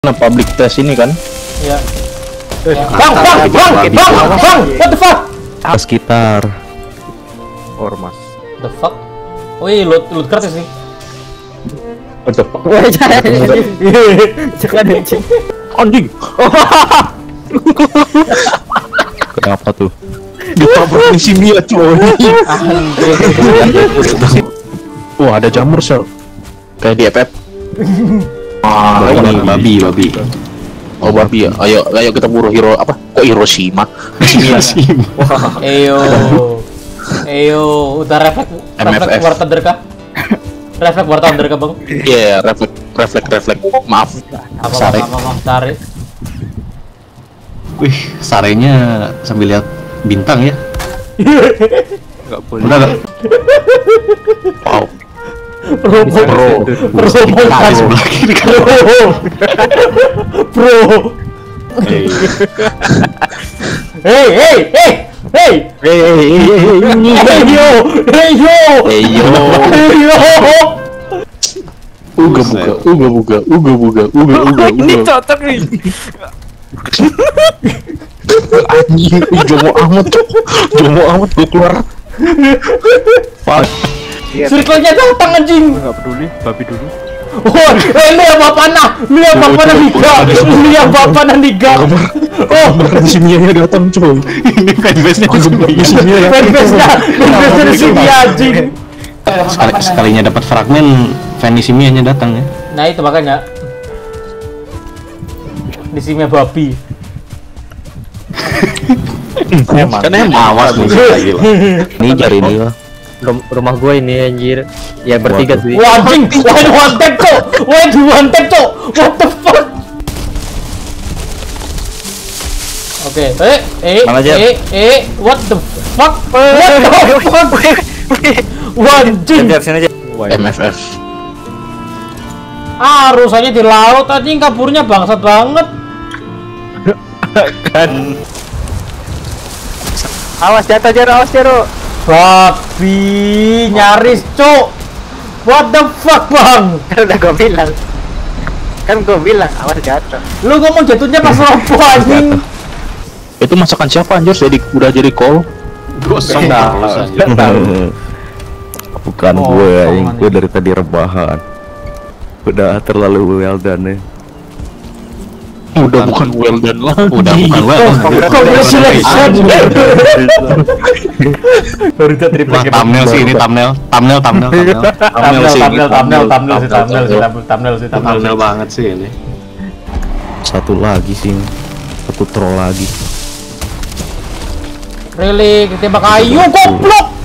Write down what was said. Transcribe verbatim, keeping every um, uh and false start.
Nah, public test ini kan? Iya. Bang, bang, bang, bang, bang, what the fuck? Sekitar Ormas. The fuck? Wih, loot, loot gratis sih. What the fuck? Wah, jangan jangan anjing. Anjing. kenapa tuh? Ditabrak di sini ya, coy. Wah, ada jamur sel. Kayak di F F. Ah, Babi, babi, babi. Oh, babi ya. Ayo, ayo kita buru hero apa? Kok Hiroshima? Hiroshima. Eyo. Eyo, udah refleks M F F. refleks war thunder kah? Refleks war thunder kah, Bang? Iya, refleks, refleks, refleks. Maaf. Apa Sare. apa apa tarik. Wih, sarenya sambil lihat bintang ya. Enggak boleh. Udah enggak? Wow. Bro, bro, bro, Nah, di sebelah kiri kan. bro. Hey. Hey, hey, hey, hey. Hey, hey, hey, hey, Hey yo, hey yo. hey, yo. Hey yo. Uga buga, uga buga, uga buga, uga uga. Ini cocok nih. Anjing, jomo amat, jomo amat gue keluar. Fuck. Circle-nya datang anjing. Enggak peduli, babi dulu. Oh, eh, lu yang bapak nah, lu yang bapak nah liga, lu yang bapak nah liga. Oh, Simianya datang coy. Ini fanbase-nya Simianya. fanbase-nya, fanbase-nya di sini anjing. Sekali, sekalinya dapat fragmen, Venisimianya datang ya. Nah itu makanya di sini babi. Kan emang Awas nih lagi lah. Ini jari ini lah. Rum- rumah gue ini anjir. Ya bertiga Waduh. sih. Wah anjing, wah ini one tap cok, wah ini one tap cok, what the fuck? Oke, eh, eh, Mana aja? eh, eh, what the fuck? What the fuck? Wah anjing. Biar sini aja. M F F. Ah, rusaknya di laut anjing, kaburnya bangsat banget. Kan. Awas jatuh Jaro, awas Jaro. Babi nyaris cok. What the fuck bang? Kan udah gue bilang. Kan gue bilang awas jatuh. Lu ngomong jatuhnya pas roboh anjing. Itu masakan siapa anjir? Jadi udah jadi call. Gosong. Bukan Oh, gue, oh, yang anjing. gue dari tadi rebahan. Udah terlalu well done ya. Udah bukan well done lagi. Udah bukan well done. Congratulations. Baru kita triple Wah, thumbnail sih ini thumbnail, thumbnail, thumbnail, thumbnail. Thumbnail, sih, thumbnail, thumbnail, thumbnail sih, thumbnail, thumbnail sih, thumbnail sih, thumbnail sih. banget sih ini. Satu lagi sih, satu troll lagi. Really, kita tembak kayu, goblok.